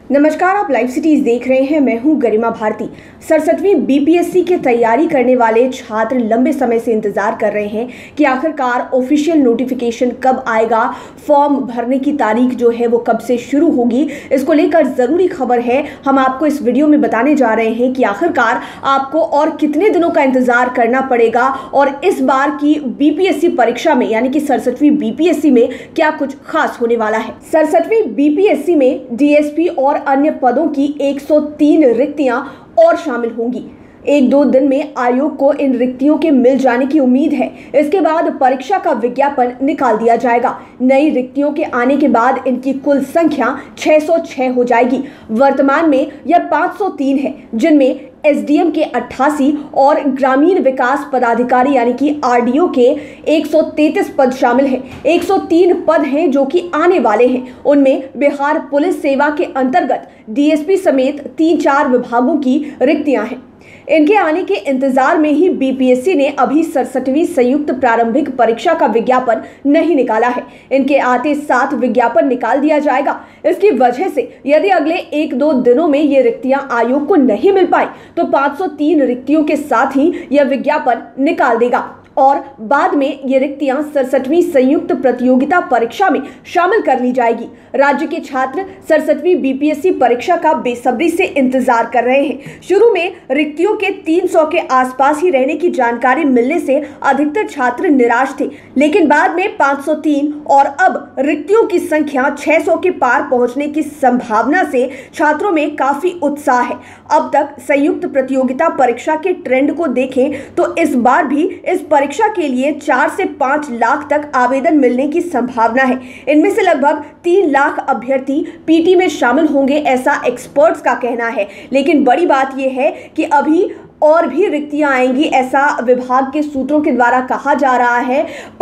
नमस्कार, आप live cities देख रहे हैं। मैं हूं गरिमा भारती। 67वीं बीपीएससी की तैयारी करने वाले छात्र लंबे समय से इंतजार कर रहे हैं कि आखिरकार ऑफिशियल नोटिफिकेशन कब आएगा, फॉर्म भरने की तारीख जो है वो कब से शुरू होगी। इसको लेकर ज़रूरी खबर है, हम आपको इस वीडियो में बताने जा रहे हैं कि आखिरकार आपको और कितने दिनों का इंतजार करना पड़ेगा और इस बार की बीपीएससी परीक्षा में यानी कि 67वीं बीपीएससी में क्या कुछ खास होने वाला है। 67वीं बीपीएससी में डीएसपी और अन्य पदों की 103 रिक्तियां और शामिल होंगी। एक दो दिन में आयोग को इन रिक्तियों के मिल जाने की उम्मीद है। इसके बाद परीक्षा का विज्ञापन निकाल दिया जाएगा। नई रिक्तियों के आने के बाद इनकी कुल संख्या 606 हो जाएगी। वर्तमान में यह 503 है, जिनमें एसडीएम के 88 और ग्रामीण विकास पदाधिकारी यानी कि आरडीओ के 133 पद शामिल हैं। 103 पद हैं जो कि आने वाले हैं। उनमें बिहार पुलिस सेवा के अंतर्गत डीएसपी समेत 3-4 विभागों की रिक्तियां हैं। इनके आने के इंतजार में ही बीपीएससी ने अभी 67वीं संयुक्त प्रारंभिक परीक्षा का विज्ञापन नहीं निकाला है। इनके आते साथ विज्ञापन निकाल दिया जाएगा। इसकी वजह से यदि अगले 1-2 दिनों में ये रिक्तियां आयोग को नहीं मिल पाई तो 503 रिक्तियों के साथ ही यह विज्ञापन निकाल देगा और बाद में ये रिक्तियां 67वीं संयुक्त प्रतियोगिता परीक्षा में शामिल कर ली जाएगी। राज्य के छात्र 67वीं बीपीएससी परीक्षा का बेसब्री से इंतजार कर रहे हैं। शुरू में रिक्तियों के 300 के आसपास ही रहने की जानकारी मिलने से अधिकतर छात्र निराश थे, लेकिन बाद में 503 और अब रिक्तियों की संख्या 600 के पार पहुंचने की संभावना से छात्रों में काफी उत्साह है। अब तक संयुक्त प्रतियोगिता परीक्षा के ट्रेंड को देखें तो इस बार भी इस परीक्षा के लिए 4 से 5 लाख तक आवेदन मिलने की संभावना है। इनमें से लगभग 3 लाख अभ्यर्थी पीटी में शामिल होंगे, ऐसा एक्सपर्ट्स का कहना है। लेकिन बड़ी बात यह है कि अभी और भी रिक्तियां आएंगी, ऐसा विभाग के सूत्रों के द्वारा कहा जा रहा है।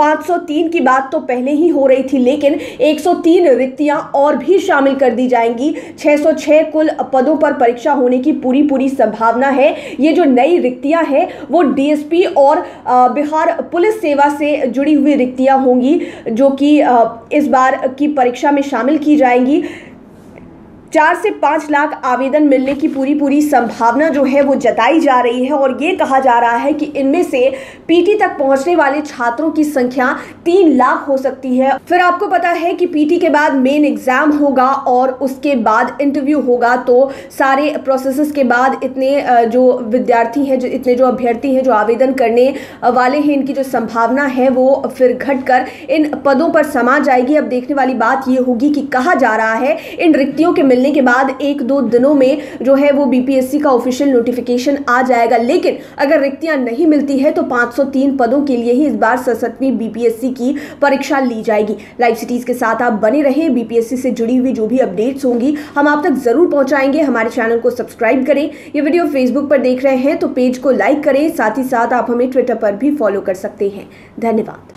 503 की बात तो पहले ही हो रही थी, लेकिन 103 रिक्तियां और भी शामिल कर दी जाएंगी। 606 कुल पदों पर परीक्षा होने की पूरी संभावना है। ये जो नई रिक्तियां हैं वो डीएसपी और बिहार पुलिस सेवा से जुड़ी हुई रिक्तियां होंगी, जो कि इस बार की परीक्षा में शामिल की जाएंगी। 4 से 5 लाख आवेदन मिलने की पूरी संभावना जो है वो जताई जा रही है और ये कहा जा रहा है कि इनमें से पीटी तक पहुंचने वाले छात्रों की संख्या 3 लाख हो सकती है। फिर आपको पता है कि पीटी के बाद मेन एग्जाम होगा और उसके बाद इंटरव्यू होगा, तो सारे प्रोसेसेस के बाद इतने जो विद्यार्थी हैं, इतने जो अभ्यर्थी हैं जो आवेदन करने वाले हैं, इनकी जो संभावना है वो फिर घटकर इन पदों पर समा जाएगी। अब देखने वाली बात ये होगी कि कहा जा रहा है इन रिक्तियों के मिलने के बाद 1-2 दिनों में जो है वो बीपीएससी का ऑफिशियल नोटिफिकेशन आ जाएगा। लेकिन अगर रिक्तियां नहीं मिलती है तो 503 पदों के लिए ही इस बार 67वीं बीपीएससी की परीक्षा ली जाएगी। लाइव सिटीज के साथ आप बने रहें। बीपीएससी से जुड़ी हुई जो भी अपडेट्स होंगी हम आप तक जरूर पहुंचाएंगे। हमारे चैनल को सब्सक्राइब करें। ये वीडियो फेसबुक पर देख रहे हैं तो पेज को लाइक करें, साथ ही साथ आप हमें ट्विटर पर भी फॉलो कर सकते हैं। धन्यवाद।